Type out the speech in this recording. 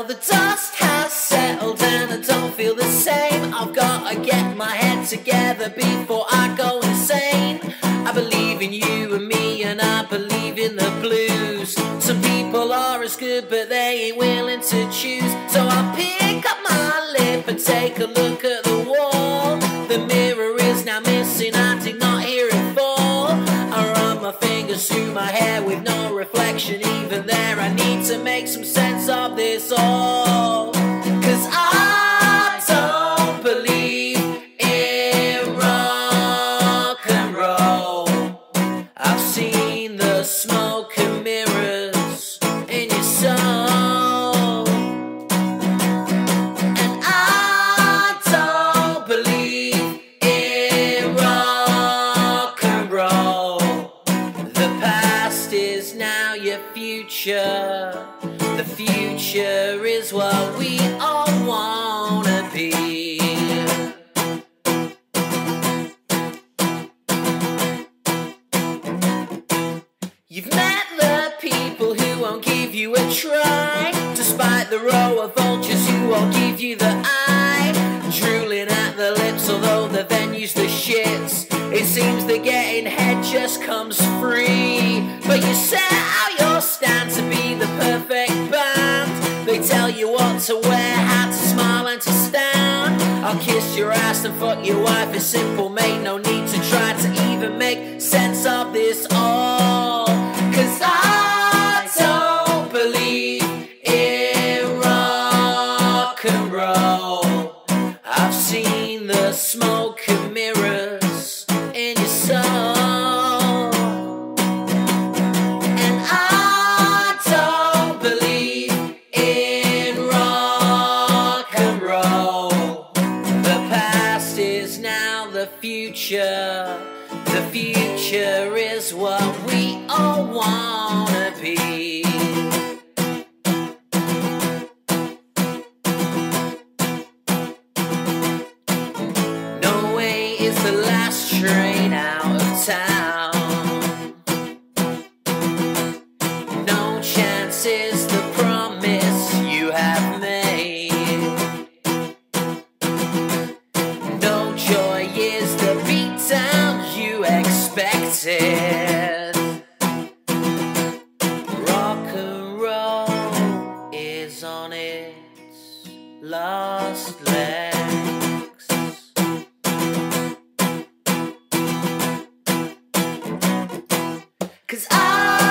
Well, the dust has settled and I don't feel the same. I've gotta get my head together before I go insane. I believe in you and me and I believe in the blues. Some people are as good but they ain't willing to choose. So I'll pick up my lip and take a look at the wall. The mirror is now missing, I did not hear it fall. I run my fingers through my hair with no reflection even there. I need to make some sense of this all, 'cause I don't believe in rock and roll. I've seen the smoke and mirrors in your soul, and I don't believe in rock and roll. The past is now your future. The future is what we all wanna be. You've met the people who won't give you a try, despite the row of vultures who won't give you the eye. Drooling at the lips although the venue's the shits. It seems that getting head just comes free. But you set out your stand to be the perfect band. They tell you what to wear, how to smile and to stand. I'll kiss your ass and fuck your wife, it's simple mate. No need to try to even make sense of this all, 'cause I don't believe in rock and roll. I've seen the smoke and mirrors in your soul, and I don't believe in rock and roll. The past is now the future. The future is what we all wanna be. No way is the last train out of town. No chance is the promise you have made. No joy is the beatdown you expected. Rock and roll is on its last legs. 'Cause I